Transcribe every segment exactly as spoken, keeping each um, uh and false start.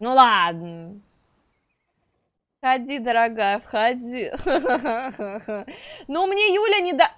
Ну ладно. Входи, дорогая, входи. Ну, мне Юля не да...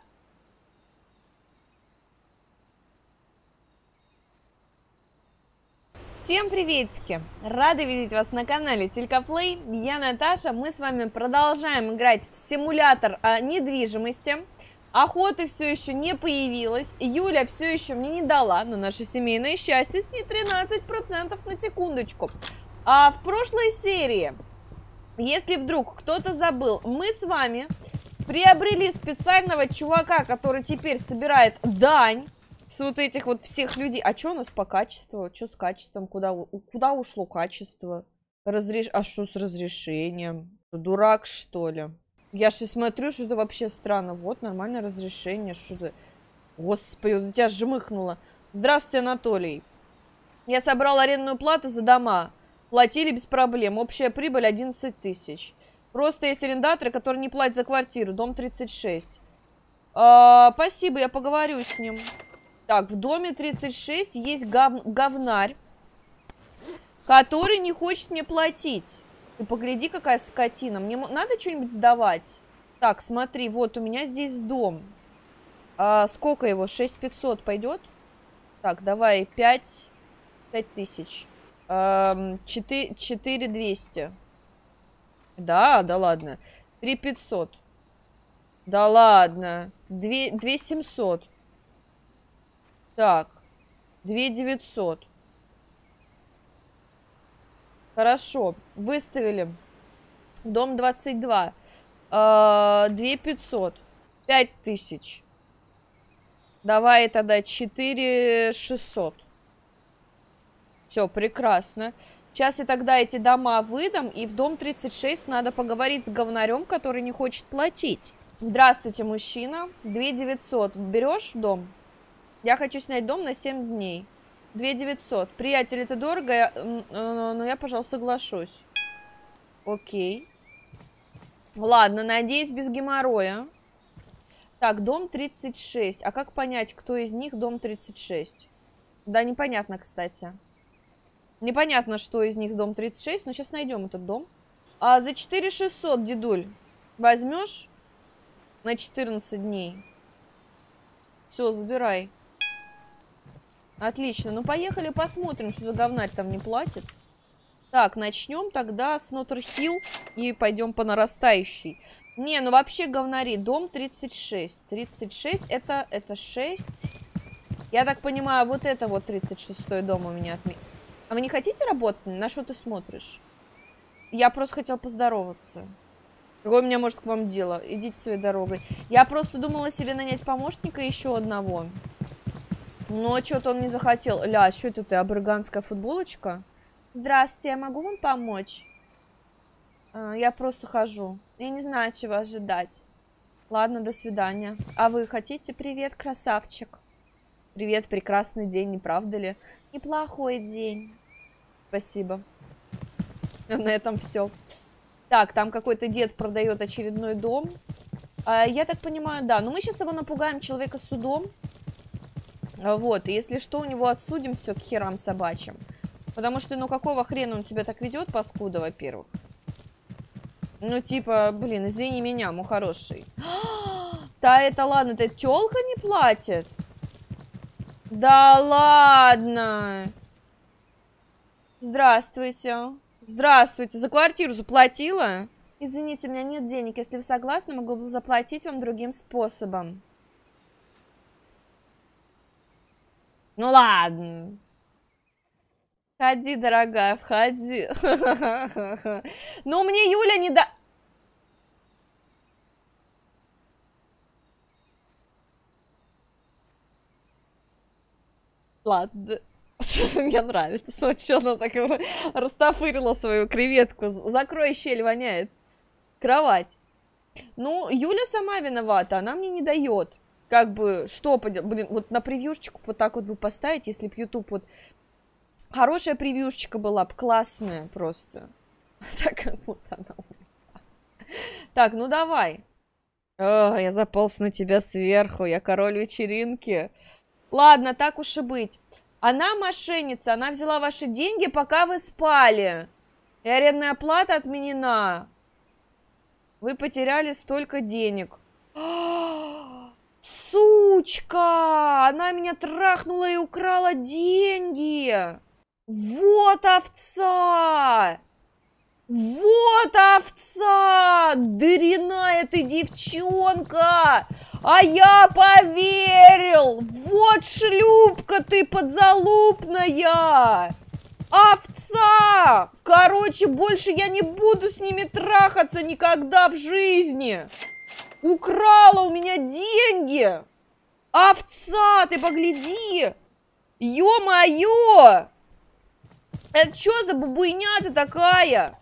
Всем приветики! Рада видеть вас на канале Телькоплей. Я Наташа. Мы с вами продолжаем играть в симулятор а, недвижимости. Охоты все еще не появилась. Юля все еще мне не дала, но наше семейное счастье с ней тринадцать процентов на секундочку. А в прошлой серии, если вдруг кто-то забыл, мы с вами приобрели специального чувака, который теперь собирает дань с вот этих вот всех людей. А что у нас по качеству? Что с качеством? Куда, куда ушло качество? Разреш... А что с разрешением? Дурак, что ли? Я же смотрю, что это вообще странно. Вот, нормальное разрешение. Что-то... Господи, у тебя жмыхнуло. Здравствуйте, Анатолий. Я собрал арендную плату за дома. Платили без проблем. Общая прибыль одиннадцать тысяч. Просто есть арендаторы, которые не платят за квартиру. Дом тридцать шесть. А, спасибо, я поговорю с ним. Так, в доме тридцать шесть есть гов... говнарь, который не хочет мне платить. Ты погляди, какая скотина. Мне надо что-нибудь сдавать? Так, смотри, вот у меня здесь дом. А, сколько его? шесть пятьсот пойдет? Так, давай пять тысяч. четыре двести. Да, да ладно. три пятьсот. Да ладно. две семьсот. Так. две девятьсот. Хорошо. Выставили. Дом двадцать два. две пятьсот. пять тысяч. Давай тогда четыре шестьсот. Все, прекрасно. Сейчас я тогда эти дома выдам, и в дом тридцать шесть надо поговорить с говнарем, который не хочет платить. Здравствуйте, мужчина. две девятьсот. Берешь дом? Я хочу снять дом на семь дней. две девятьсот. Приятель, это дорого, но я, пожалуй, соглашусь. Окей. Ладно, надеюсь, без геморроя. Так, дом тридцать шесть. А как понять, кто из них дом тридцать шесть? Да, непонятно, кстати. Непонятно, что из них дом тридцать шесть, но сейчас найдем этот дом. А за четыре шестьсот, дедуль, возьмешь на четырнадцать дней? Все, забирай. Отлично, ну поехали посмотрим, что за говнарь там не платит. Так, начнем тогда с Нотр-Хилл и пойдем по нарастающей. Не, ну вообще говнари, дом тридцать шесть. тридцать шесть, это, это шесть. Я так понимаю, вот это вот тридцать шестой дом у меня отметил. А вы не хотите работать? На что ты смотришь? Я просто хотел поздороваться. Какое у меня, может, к вам дело? Идите своей дорогой. Я просто думала себе нанять помощника еще одного. Но что-то он не захотел. Ля, что это ты, абраганская футболочка? Здравствуйте, я могу вам помочь? А, я просто хожу. Я не знаю, чего ожидать. Ладно, до свидания. А вы хотите? Привет, красавчик. Привет, прекрасный день, не правда ли? Неплохой день. Спасибо. На этом все. Так, там какой-то дед продает очередной дом. А, я так понимаю, да. Но мы сейчас его напугаем, человека, судом. Вот, и если что, у него отсудим все к херам собачьим. Потому что, ну, какого хрена он себя так ведет, паскуда, во-первых. Ну, типа, блин, извини меня, мой хороший. Да, это ладно, это тёлка не платит? Да ладно. Здравствуйте. Здравствуйте. За квартиру заплатила? Извините, у меня нет денег. Если вы согласны, могу заплатить вам другим способом. Ну ладно. Входи, дорогая, входи. Ну, мне Юля не да... Ладно. Мне нравится, что она так растопырила свою креветку. Закрой щель, воняет. Кровать. Ну, Юля сама виновата, она мне не дает. Как бы, что, блин, вот на превьюшечку вот так вот бы поставить, если б YouTube вот... Хорошая превьюшечка была бы, классная просто. Так как вот она. Так, ну давай. О, я заполз на тебя сверху, я король вечеринки. Ладно, так уж и быть. Она мошенница, она взяла ваши деньги, пока вы спали. И арендная плата отменена. Вы потеряли столько денег. Сучка! Она меня трахнула и украла деньги. Вот овца! Вот овца! Дрянная ты девчонка! А я поверил! Вот шлюпка ты подзалупная! Овца! Короче, больше я не буду с ними трахаться никогда в жизни! Украла у меня деньги! Овца, ты погляди! Ё-моё! Это что за бабуйня-то такая?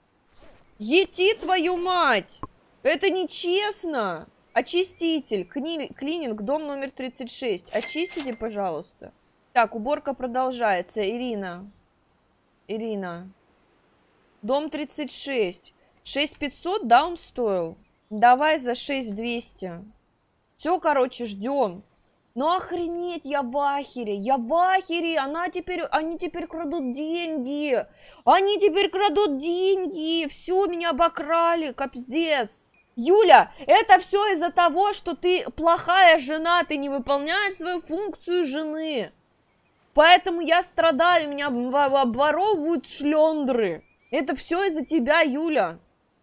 Ети твою мать! Это нечестно! Очиститель, кни... клининг, дом номер тридцать шесть. Очистите, пожалуйста. Так, уборка продолжается. Ирина. Ирина. Дом тридцать шесть. шесть пятьсот, да, он стоил? Давай за шесть двести. Все, короче, ждем. Ну охренеть, я в ахере, я в ахере, она теперь, они теперь крадут деньги, они теперь крадут деньги, все, меня обокрали, капздец. Юля, это все из-за того, что ты плохая жена, ты не выполняешь свою функцию жены. Поэтому я страдаю, меня обворовывают шлендры. Это все из-за тебя, Юля.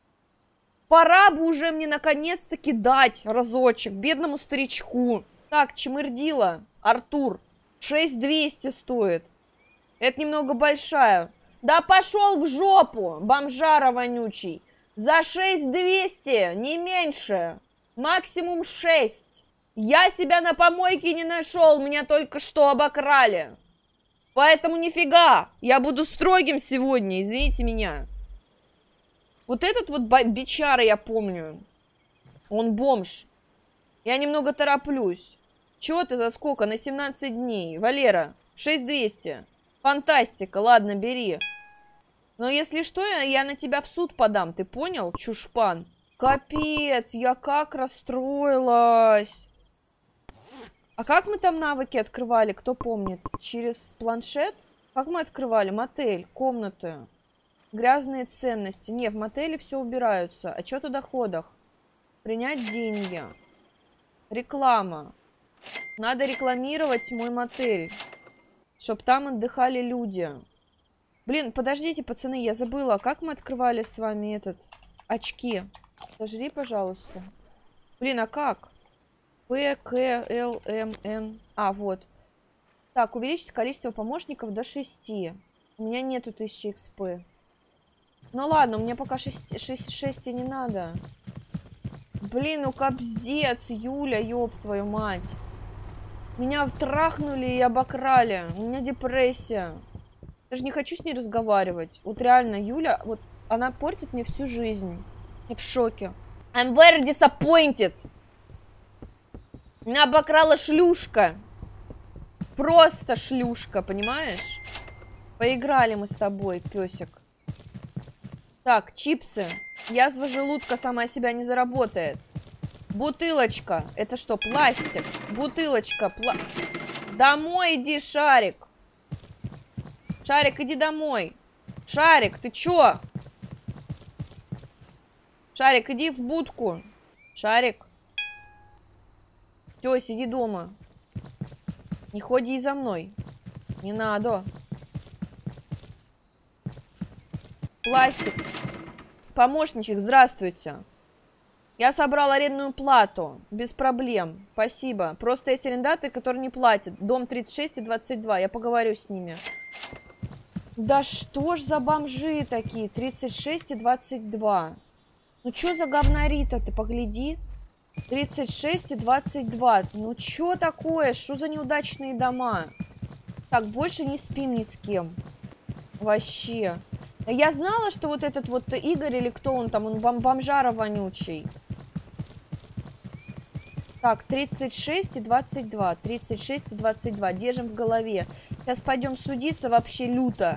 Пора бы уже мне наконец-таки дать разочек бедному старичку. Так, чмырдила, Артур, шесть двести стоит. Это немного большая. Да пошел в жопу, бомжара вонючий. За шесть двести, не меньше. Максимум шесть. Я себя на помойке не нашел, меня только что обокрали. Поэтому нифига, я буду строгим сегодня, извините меня. Вот этот вот бичара, я помню, он бомж. Я немного тороплюсь. Чего ты за сколько? На семнадцать дней. Валера, шесть двести. Фантастика, ладно, бери. Но если что, я, я на тебя в суд подам, ты понял, чушпан? Капец, я как расстроилась. А как мы там навыки открывали, кто помнит? Через планшет? Как мы открывали? Мотель, комнаты. Грязные ценности. Не, в мотеле все убираются. Отчет о доходах. Принять деньги. Реклама. Надо рекламировать мой мотель. Чтоб там отдыхали люди. Блин, подождите, пацаны, я забыла. Как мы открывали с вами этот... Очки. Сожри, пожалуйста. Блин, а как? П, К, Л, М, Н. А, вот. Так, увеличить количество помощников до шести. У меня нету тысячи экспы. Ну ладно, мне пока шесть не надо. Блин, ну капздец, Юля, ёб твою мать. Меня трахнули и обокрали. У меня депрессия. Даже не хочу с ней разговаривать. Вот реально, Юля, вот она портит мне всю жизнь. Я в шоке. I'm very disappointed. Меня обокрала шлюшка. Просто шлюшка, понимаешь? Поиграли мы с тобой, песик. Так, чипсы. Язва желудка сама себя не заработает. Бутылочка. Это что, пластик? Бутылочка. Пла... Домой иди, Шарик. Шарик, иди домой. Шарик, ты чё? Шарик, иди в будку. Шарик. Всё, сиди дома. Не ходи за мной. Не надо. Пластик. Помощничек, здравствуйте. Я собрал арендную плату. Без проблем. Спасибо. Просто есть арендаторы, которые не платят. Дом тридцать шесть и двадцать два. Я поговорю с ними. Да что ж за бомжи такие? тридцать шесть и двадцать два. Ну что за говнари-то? Ты погляди. тридцать шесть и двадцать два. Ну что такое? Что за неудачные дома? Так, больше не спим ни с кем. Вообще. Я знала, что вот этот вот Игорь, или кто он там, он бом бомжара вонючий. Так, тридцать шесть и двадцать два. тридцать шесть и двадцать два. Держим в голове. Сейчас пойдем судиться вообще люто.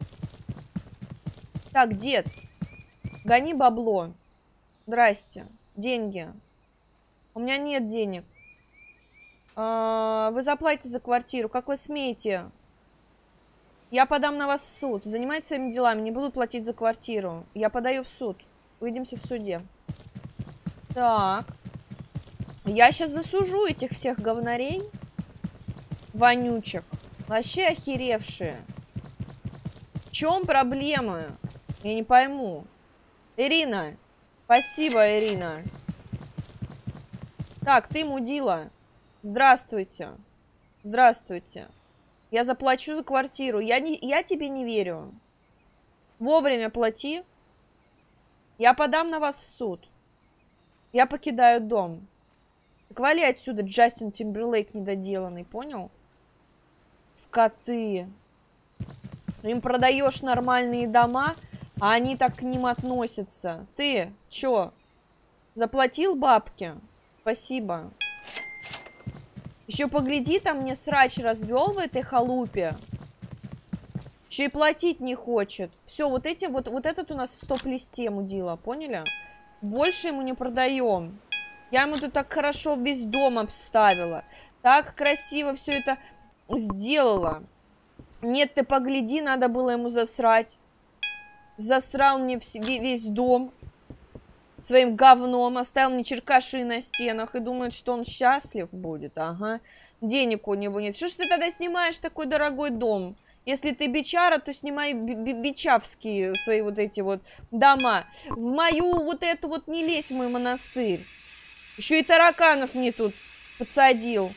Так, дед. Гони бабло. Здрасте. Деньги. У меня нет денег. А, вы заплатите за квартиру. Как вы смеете? Я подам на вас в суд. Занимайтесь своими делами, не буду платить за квартиру. Я подаю в суд. Увидимся в суде. Так. Я сейчас засужу этих всех говнарей. Вонючек. Вообще охеревшие. В чем проблема? Я не пойму. Ирина. Спасибо, Ирина. Так, ты мудила. Здравствуйте. Здравствуйте. Я заплачу за квартиру. Я, не, я тебе не верю. Вовремя плати. Я подам на вас в суд. Я покидаю дом. Так вали отсюда, Джастин Тимберлейк недоделанный, понял? Скоты. Им продаешь нормальные дома, а они так к ним относятся. Ты, чё? Заплатил бабки? Спасибо. Еще погляди, там мне срач развел в этой халупе. Еще и платить не хочет. Все, вот эти, вот, вот этот у нас в стоп-листе мудила, поняли? Больше ему не продаем. Я ему тут так хорошо весь дом обставила. Так красиво все это сделала. Нет, ты погляди, надо было ему засрать. Засрал мне весь дом своим говном, оставил мне черкаши на стенах и думает, что он счастлив будет. Ага, денег у него нет. Что ж ты тогда снимаешь такой дорогой дом? Если ты бичара, то снимай бичавские свои вот эти вот дома. В мою вот эту вот не лезь, в мой монастырь. Еще и тараканов мне тут подсадил.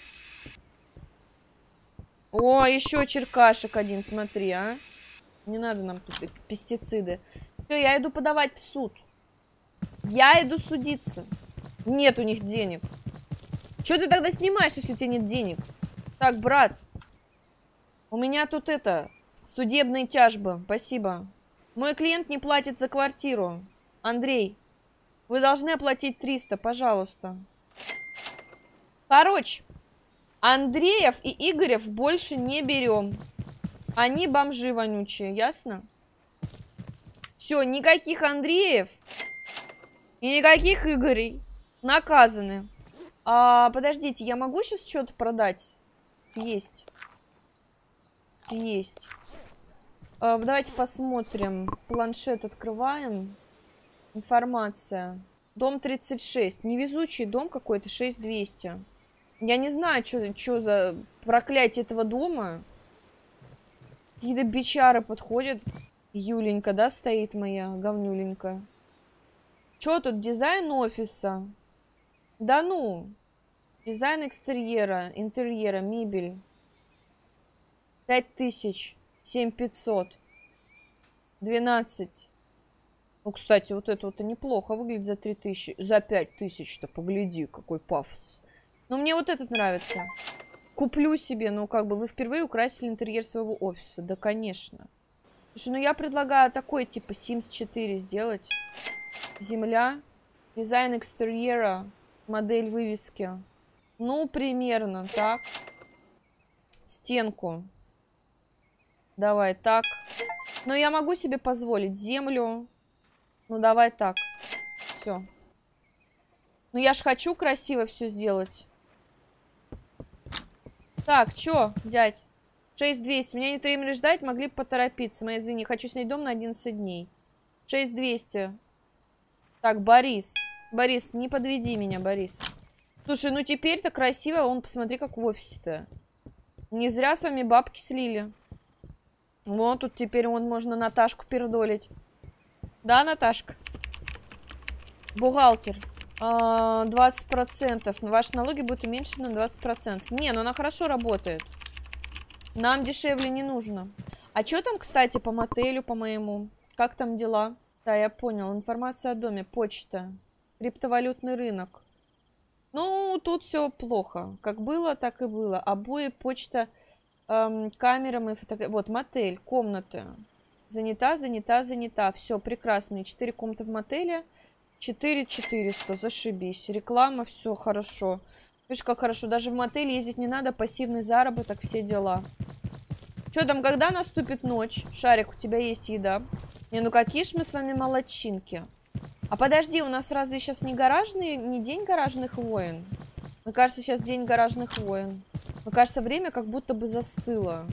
О, еще черкашек один, смотри, а. Не надо нам тут пестициды. Все, я иду подавать в суд. Я иду судиться. Нет у них денег. Че ты тогда снимаешь, если у тебя нет денег? Так, брат. У меня тут это, судебные тяжбы. Спасибо. Мой клиент не платит за квартиру. Андрей, вы должны оплатить триста, пожалуйста. Короче, Андреев и Игорев больше не берем. Они бомжи вонючие, ясно? Все, никаких Андреев и никаких Игорей наказаны. А, подождите, я могу сейчас что-то продать? Есть. Есть. А, давайте посмотрим. Планшет открываем. Информация. Дом тридцать шесть. Невезучий дом какой-то, шесть двести. Я не знаю, что за проклятие этого дома. Какие-то бичары подходят. Юленька, да, стоит моя говнюленька. Что тут? Дизайн офиса. Да ну. Дизайн экстерьера, интерьера, мебель. Пять тысяч. Семь пятьсот. Двенадцать. Ну, кстати, вот это вот и неплохо выглядит за три тысячи. За пять тысяч-то, погляди, какой пафос. Но мне вот этот нравится. Куплю себе, ну, как бы, вы впервые украсили интерьер своего офиса. Да, конечно. Слушай, ну, я предлагаю такой, типа, Симс четыре сделать. Земля. Дизайн экстерьера. Модель вывески. Ну, примерно так. Стенку. Давай так. Но я могу себе позволить землю. Ну, давай так. Все. Ну, я ж хочу красиво все сделать. Так, чё, дядь? шесть двести. У меня нет времени ждать, могли бы поторопиться. Мои извини, хочу снять дом на одиннадцать дней. шесть двести. Так, Борис. Борис, не подведи меня, Борис. Слушай, ну теперь-то красиво. Вон, посмотри, как в офисе-то. Не зря с вами бабки слили. Вот тут теперь вон можно Наташку пердолить. Да, Наташка? Бухгалтер. двадцать процентов. Ваши налоги будут уменьшены на двадцать процентов. Не, ну она хорошо работает. Нам дешевле не нужно. А что там, кстати, по мотелю, по моему? Как там дела? Да, я понял. Информация о доме. Почта. Криптовалютный рынок. Ну, тут все плохо. Как было, так и было. Обои, почта, эм, камера, мои фотографии. Вот, мотель, комнаты. Занята, занята, занята. Все, прекрасно. Четыре комнаты в мотеле. четыре четыреста. Зашибись. Реклама, все хорошо. Видишь, как хорошо. Даже в мотель ездить не надо. Пассивный заработок, все дела. Что там, когда наступит ночь? Шарик, у тебя есть еда? Не, ну какие ж мы с вами молодчинки. А подожди, у нас разве сейчас не гаражный, не день гаражных войн? Мне кажется, сейчас день гаражных войн. Мне кажется, время как будто бы застыло.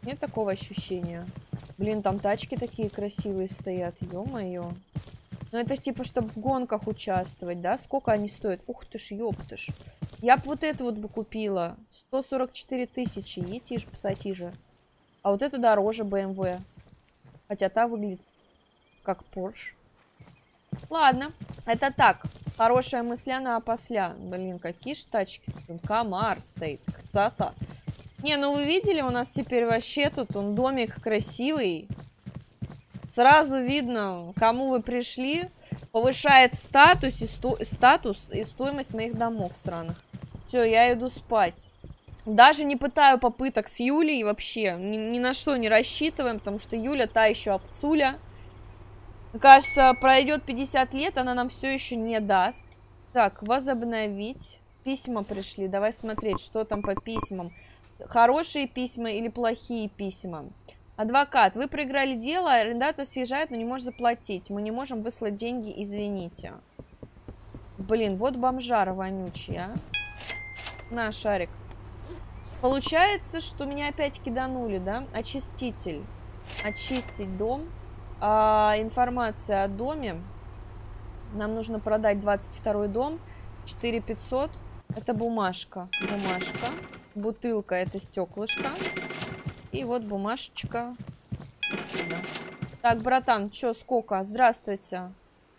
Нет такого ощущения? Блин, там тачки такие красивые стоят, ё-моё. Ну это типа, чтобы в гонках участвовать, да? Сколько они стоят? Ух ты ж, ёптыш. Я бы вот это вот бы купила. сто сорок четыре тысячи. Етишь, пассатижи. А вот это дороже бэ эм вэ. Хотя та выглядит как Порш. Ладно. Это так. Хорошая мысля на опосля. Блин, какие ж тачки. Тут комар стоит. Красота. Не, ну вы видели, у нас теперь вообще тут он домик красивый. Сразу видно, кому вы пришли. Повышает статус и, сто... статус и стоимость моих домов сраных. Все, я иду спать. Даже не пытаю попыток с Юлей вообще. Ни, ни на что не рассчитываем, потому что Юля та еще овцуля. Мне кажется, пройдет пятьдесят лет, она нам все еще не даст. Так, возобновить. Письма пришли. Давай смотреть, что там по письмам. Хорошие письма или плохие письма. Адвокат, вы проиграли дело, арендатор съезжает, но не может заплатить. Мы не можем выслать деньги, извините. Блин, вот бомжара вонючий, а. На, шарик. Получается, что меня опять киданули, да? Очиститель. Очистить дом. А, информация о доме. Нам нужно продать двадцать второй дом. четыре тысячи пятьсот. Это бумажка. Бумажка. Бутылка, это стеклышко. И вот бумажечка. Сюда. Так, братан, чё, сколько? Здравствуйте.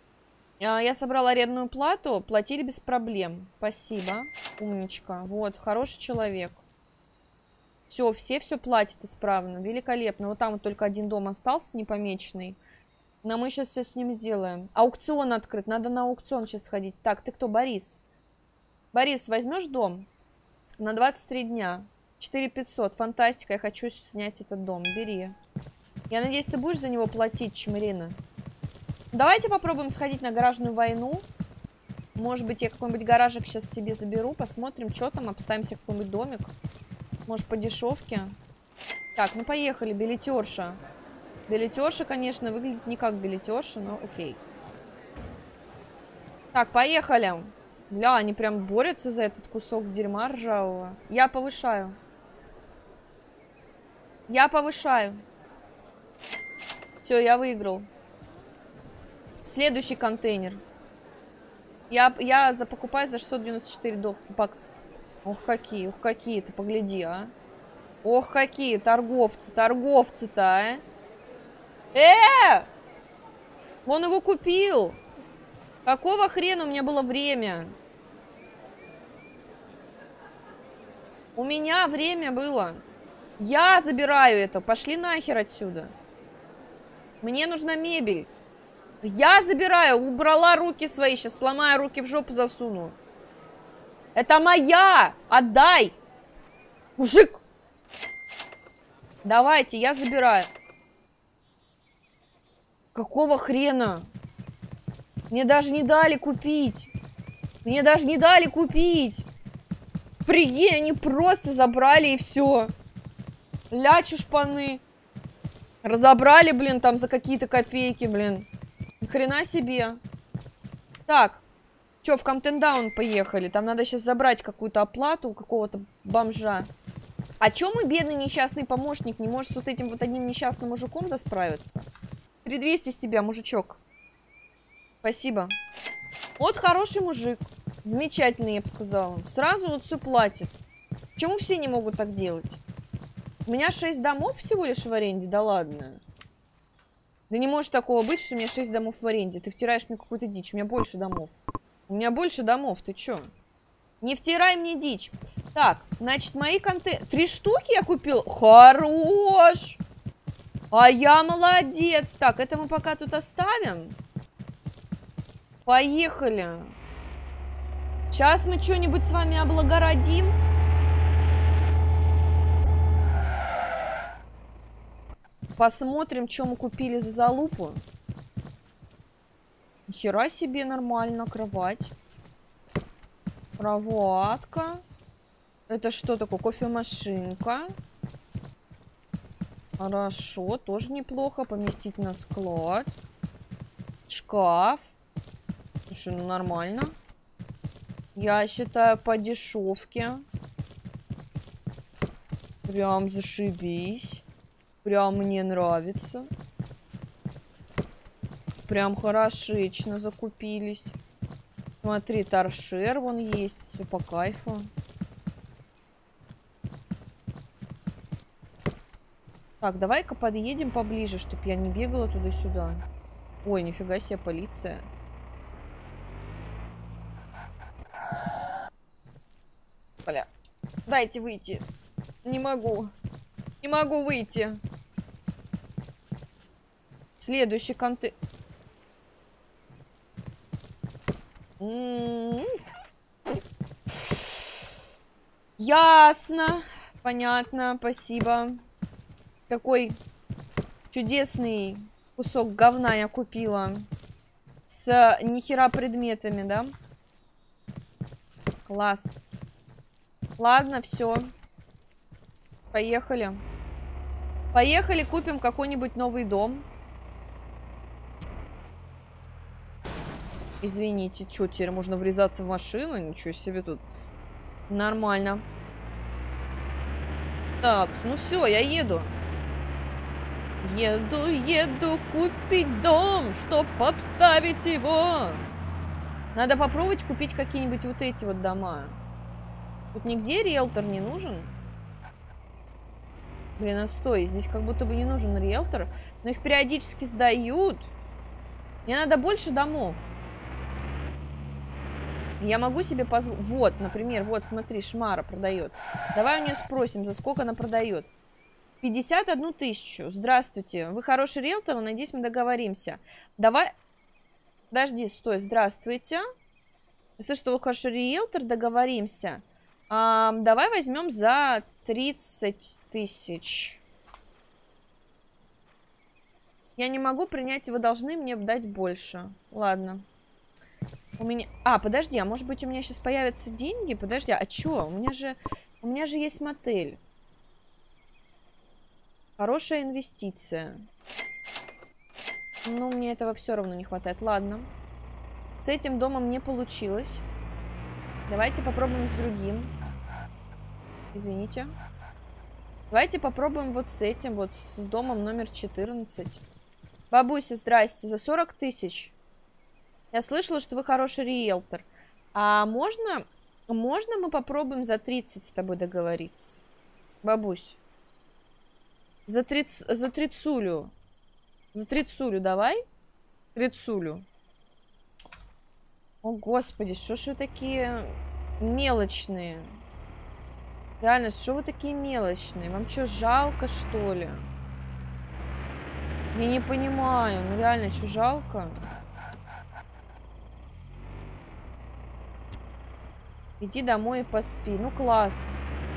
Я собрала арендную плату. Платили без проблем. Спасибо. Умничка. Вот, хороший человек. Все, все все платят исправно. Великолепно. Вот там вот только один дом остался непомеченный. Но мы сейчас все с ним сделаем. Аукцион открыт. Надо на аукцион сейчас сходить. Так, ты кто? Борис. Борис, возьмешь дом? На двадцать три дня. четыре тысячи пятьсот. Фантастика. Я хочу снять этот дом. Бери. Я надеюсь, ты будешь за него платить, Чмарина. Давайте попробуем сходить на гаражную войну. Может быть, я какой-нибудь гаражик сейчас себе заберу. Посмотрим, что там. Обставим себе какой-нибудь домик. Может, по дешевке. Так, ну поехали. Билетерша. Билетерша, конечно, выглядит не как билетерша, но окей. Так, поехали. Бля, они прям борются за этот кусок дерьма ржавого. Я повышаю. Я повышаю. Все, я выиграл. Следующий контейнер. Я, я за, покупаю за шестьсот девяносто четыре бакса. Ох, какие, ох, какие, ты погляди, а. Ох, какие торговцы, торговцы-то, а. Э! Он его купил. Какого хрена у меня было время? У меня время было. Я забираю это. Пошли нахер отсюда. Мне нужна мебель. Я забираю. Убрала руки свои. Сейчас сломаю, руки в жопу засуну. Это моя. Отдай. Мужик. Давайте, я забираю. Какого хрена? Мне даже не дали купить. Мне даже не дали купить. Прикинь, они просто забрали и все. Ля чушпаны. Разобрали, блин, там за какие-то копейки, блин. Ни хрена себе. Так. Че, в Камптендаун поехали? Там надо сейчас забрать какую-то оплату у какого-то бомжа. А че мой бедный несчастный помощник не может с вот этим вот одним несчастным мужиком-то справиться? три двести с тебя, мужичок. Спасибо. Вот хороший мужик. Замечательный, я бы сказала. Сразу вот все платит. Почему все не могут так делать? У меня шесть домов всего лишь в аренде, да ладно. Да не может такого быть, что у меня шесть домов в аренде. Ты втираешь мне какую-то дичь. У меня больше домов. У меня больше домов, ты чё? Не втирай мне дичь. Так, значит, мои контейнеры... Три штуки я купил? Хорош! А я молодец. Так, это мы пока тут оставим. Поехали. Сейчас мы что-нибудь с вами облагородим. Посмотрим, что мы купили за залупу. Нихера себе, нормально. Кровать. Кроватка. Это что такое? Кофемашинка. Хорошо, тоже неплохо. Поместить на склад. Шкаф. Слушай, ну нормально. Я считаю, по дешевке. Прям зашибись. Прям мне нравится. Прям хорошечно закупились. Смотри, торшер вон есть. Все по кайфу. Так, давай-ка подъедем поближе, чтобы я не бегала туда-сюда. Ой, нифига себе, полиция. Бля, дайте выйти. Не могу. Не могу выйти. Следующий контейнер. Ясно. Понятно, спасибо. Какой чудесный кусок говна я купила. С нихера предметами, да? Класс. Ладно, все. Поехали. Поехали, купим какой-нибудь новый дом. Извините, что, теперь можно врезаться в машину? Ничего себе тут. Нормально. Так, ну все, я еду. Еду, еду купить дом, чтоб обставить его. Надо попробовать купить какие-нибудь вот эти вот дома. Тут нигде риэлтор не нужен. Блин, а стой, здесь как будто бы не нужен риэлтор. Но их периодически сдают. Мне надо больше домов. Я могу себе позволить... Вот, например, вот, смотри, Шмара продает. Давай у нее спросим, за сколько она продает. пятьдесят одну тысячу. Здравствуйте. Вы хороший риэлтор, надеюсь, мы договоримся. Давай... Подожди, стой, здравствуйте. Если что, вы хороший риэлтор, договоримся. А, давай возьмем за тридцать тысяч. Я не могу принять, вы должны мне дать больше. Ладно. У меня... А, подожди, а может быть у меня сейчас появятся деньги? Подожди, а чё? У меня же... У меня же есть мотель. Хорошая инвестиция. Ну, мне этого все равно не хватает. Ладно. С этим домом не получилось. Давайте попробуем с другим. Извините. Давайте попробуем вот с этим, вот с домом номер четырнадцать. Бабуся, здрасте, за сорок тысяч. Я слышала, что вы хороший риэлтор. А можно, можно мы попробуем за тридцать с тобой договориться? Бабусь. За, триц, за тридцулю. За тридцулю давай. Тридцулю. О, господи, что ж вы такие мелочные? Реально, что вы такие мелочные? Вам что, жалко, что ли? Я не понимаю. Ну, реально, что, жалко? Иди домой и поспи. Ну, класс.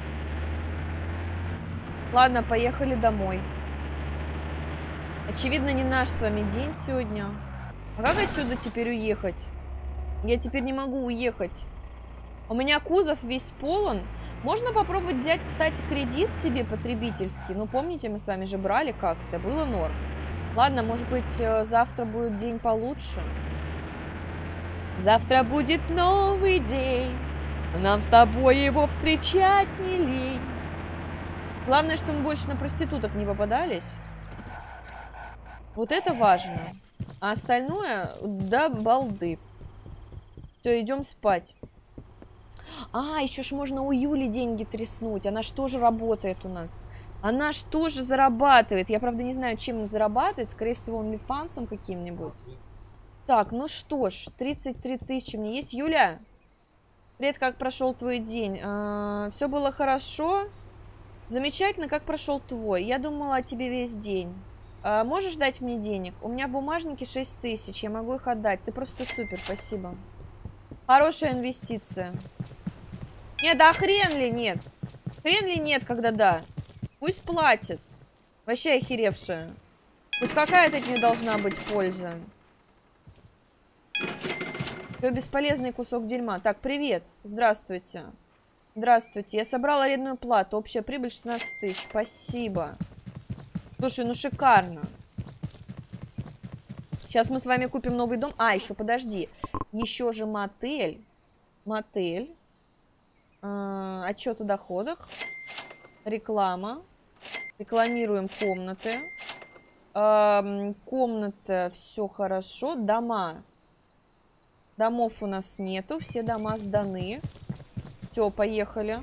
Ладно, поехали домой. Очевидно, не наш с вами день сегодня. А как отсюда теперь уехать? Я теперь не могу уехать. У меня кузов весь полон. Можно попробовать взять, кстати, кредит себе потребительский. Ну, помните, мы с вами же брали как-то. Было норм. Ладно, может быть, завтра будет день получше. Завтра будет новый день. Нам с тобой его встречать не лень. Главное, что мы больше на проституток не попадались. Вот это важно. А остальное до балды. Все, идем спать. А, еще ж можно у Юли деньги треснуть. Она ж тоже работает у нас. Она ж тоже зарабатывает. Я, правда, не знаю, чем она зарабатывает. Скорее всего, OnlyFans'ом каким-нибудь. Так, ну что ж, тридцать три тысячи мне есть. Юля, привет, как прошел твой день? А, все было хорошо? Замечательно, как прошел твой? Я думала о тебе весь день. А, можешь дать мне денег? У меня в бумажнике шесть тысяч, я могу их отдать. Ты просто супер, спасибо. Хорошая инвестиция. Нет, да хрен ли нет? Хрен ли нет, когда да? Пусть платит. Вообще охеревшая. Хоть какая-то от нее должна быть польза. Ты бесполезный кусок дерьма. Так, привет. Здравствуйте. Здравствуйте. Я собрала арендную плату. Общая прибыль шестнадцать тысяч. Спасибо. Слушай, ну шикарно. Сейчас мы с вами купим новый дом. А, еще подожди. Еще же мотель. Мотель. А, отчет о доходах. Реклама. Рекламируем комнаты. Эм, комната, все хорошо. Дома. Домов у нас нету. Все дома сданы. Все, поехали.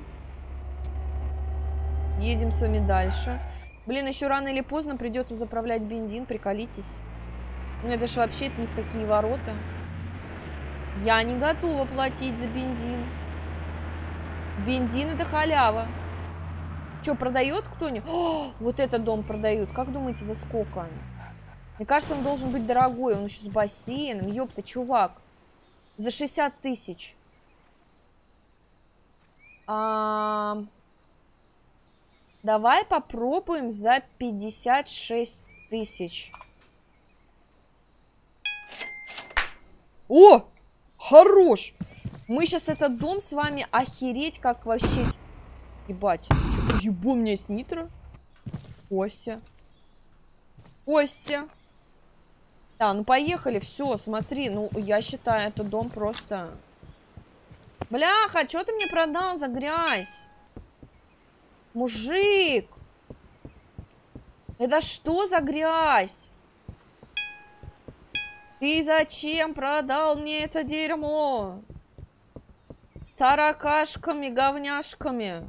Едем с вами дальше. Блин, еще рано или поздно придется заправлять бензин. Приколитесь. Ну это ж вообще это ни в какие ворота. Я не готова платить за бензин. Бензин это халява. Что, продает кто-нибудь? О, вот этот дом продают. Как думаете, за сколько? Мне кажется, он должен быть дорогой. Он еще с бассейном. Ёпта, чувак. За шестьдесят тысяч. А... Давай попробуем за пятьдесят шесть тысяч. О! Хорош! Мы сейчас этот дом с вами охереть как вообще... Ебать. Что-то ебу, у меня есть нитро. Ося. Ося. Да, ну поехали, все, смотри. Ну, я считаю, этот дом просто... Бляха, что ты мне продал за грязь? Мужик! Это что за грязь? Ты зачем продал мне это дерьмо? С таракашками, говняшками.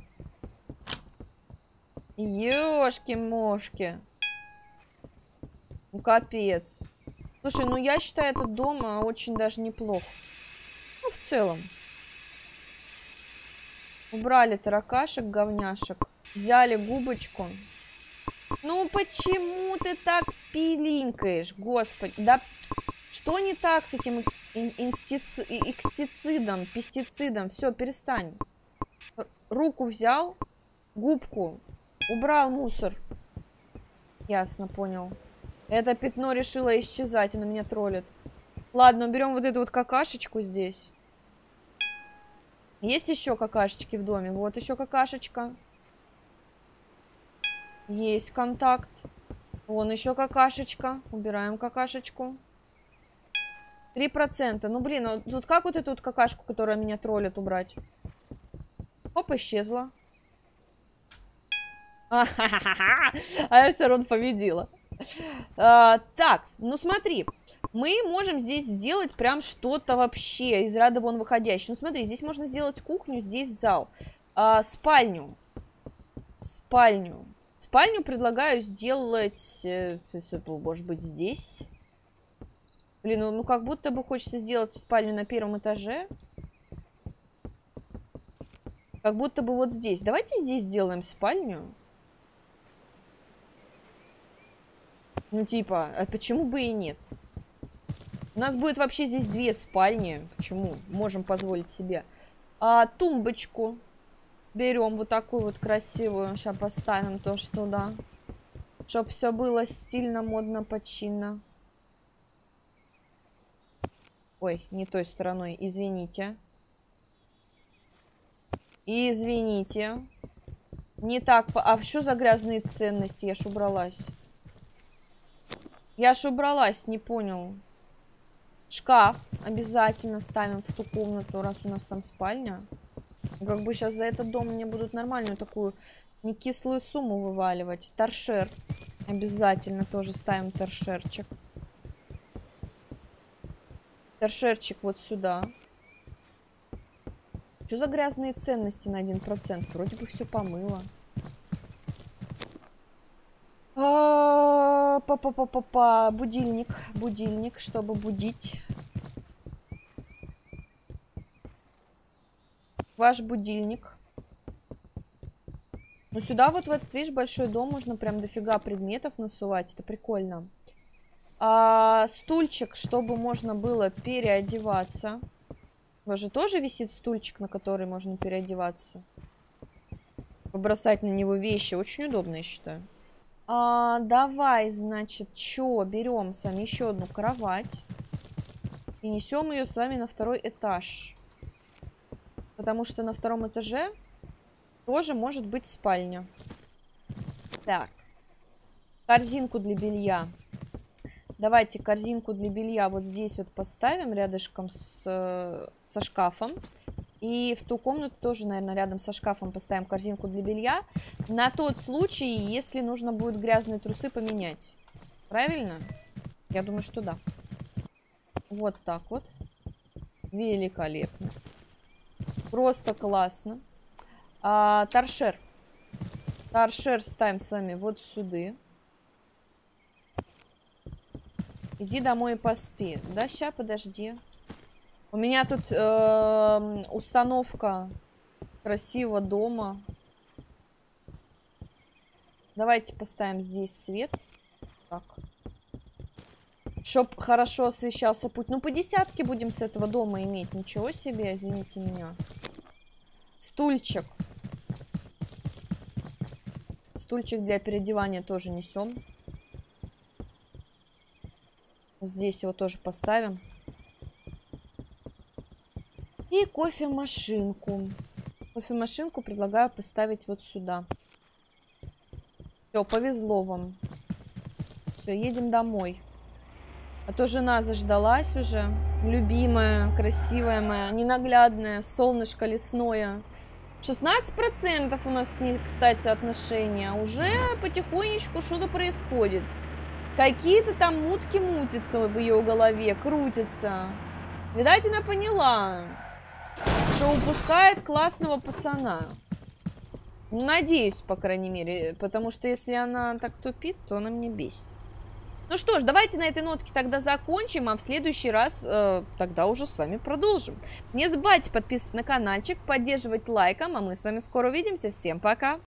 Ёшки-мошки. Ну, капец. Слушай, ну я считаю этот дом очень даже неплох. Ну, в целом. Убрали таракашек, говняшек. Взяли губочку. Ну, почему ты так пилинкаешь, господи? Да что не так с этим инстици... экстицидом, пестицидом? Все, перестань. Руку взял, губку, убрал мусор. Ясно, понял. Это пятно решило исчезать, оно меня троллит. Ладно, берем вот эту вот какашечку здесь. Есть еще какашечки в доме? Вот еще какашечка. Есть контакт. Вон еще какашечка. Убираем какашечку. Три процента. Ну, блин, а тут как вот эту вот какашку, которая меня троллит, убрать? Оп, исчезла. А я все равно победила. А, так, ну смотри. Мы можем здесь сделать прям что-то вообще из ряда вон выходящее. Ну смотри, здесь можно сделать кухню, здесь зал. А, спальню. Спальню. Спальню предлагаю сделать, э, может быть, здесь. Блин, ну, ну как будто бы хочется сделать спальню на первом этаже. Как будто бы вот здесь. Давайте здесь сделаем спальню. Ну типа, а почему бы и нет? У нас будет вообще здесь две спальни. Почему? Можем позволить себе. А, тумбочку берем вот такую вот красивую. Сейчас поставим тоже туда. Чтоб все было стильно, модно, починно. Ой, не той стороной. Извините. Извините. Не так. А что за грязные ценности? Я ж убралась. Я ж убралась, не понял. Шкаф обязательно ставим в ту комнату, раз у нас там спальня. Как бы сейчас за этот дом мне будут нормальную такую не кислую сумму вываливать. Торшер. Обязательно тоже ставим торшерчик. Торшерчик вот сюда. Что за грязные ценности на один процент? Вроде бы все помыло. Па-па-па-па. Будильник. Будильник, чтобы будить. Ваш будильник. Ну, сюда вот в этот, видишь, большой дом можно прям дофига предметов насувать. Это прикольно. А, стульчик, чтобы можно было переодеваться. У вас же тоже висит стульчик, на который можно переодеваться. Побросать на него вещи. Очень удобно, я считаю. А, давай, значит, что? Берем с вами еще одну кровать. И несем ее с вами на второй этаж. Потому что на втором этаже тоже может быть спальня. Так. Корзинку для белья. Давайте корзинку для белья вот здесь вот поставим рядышком с, со шкафом. И в ту комнату тоже, наверное, рядом со шкафом поставим корзинку для белья. На тот случай, если нужно будет грязные трусы поменять. Правильно? Я думаю, что да. Вот так вот. Великолепно. Просто классно. А, торшер. Торшер ставим с вами вот сюда. Иди домой и поспи. Да, ща, подожди. У меня тут э, установка красивого дома. Давайте поставим здесь свет. Так. Чтоб хорошо освещался путь. Ну, по десятке будем с этого дома иметь. Ничего себе, извините меня. Стульчик. Стульчик для переодевания тоже несем. Вот здесь его тоже поставим. И кофемашинку. Кофемашинку предлагаю поставить вот сюда. Все, повезло вам. Все, едем домой. А то жена заждалась уже. Любимая, красивая моя, ненаглядная, солнышко лесное. шестнадцать процентов у нас с ней, кстати, отношения. Уже потихонечку что-то происходит. Какие-то там мутки мутятся в ее голове, крутятся. Видать, она поняла, что упускает классного пацана. Ну, надеюсь, по крайней мере. Потому что если она так тупит, то она меня бесит. Ну что ж, давайте на этой нотке тогда закончим, а в следующий раз э, тогда уже с вами продолжим. Не забывайте подписываться на каналчик, поддерживать лайком, а мы с вами скоро увидимся. Всем пока!